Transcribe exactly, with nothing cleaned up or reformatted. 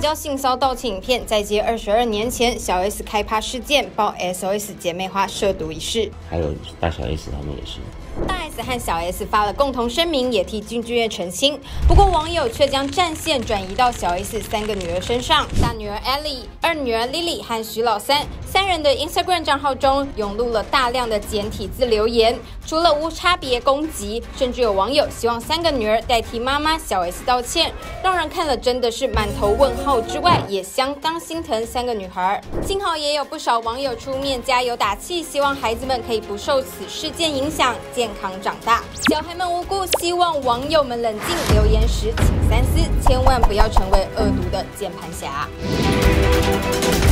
交性骚道歉影片，再接二十二年前小 S 开趴事件，爆 S O S 姐妹花涉毒一事。 还有大小 S 他们也是。 大 S 和小 S 发了共同声明，也替金俊晔澄清。不过网友却将战线转移到小 S 三个女儿身上，大女儿 Ellie、二女儿 Lily 和徐老三三人的 Instagram 账号中涌入了大量的简体字留言，除了无差别攻击，甚至有网友希望三个女儿代替妈妈小 S 道歉，让人看了真的是满头问号之外，也相当心疼三个女孩。幸好也有不少网友出面加油打气，希望孩子们可以不受此事件影响，健康长大。小孩们无辜，希望网友们冷静，留言时请三思，千万不要成为恶毒的键盘侠。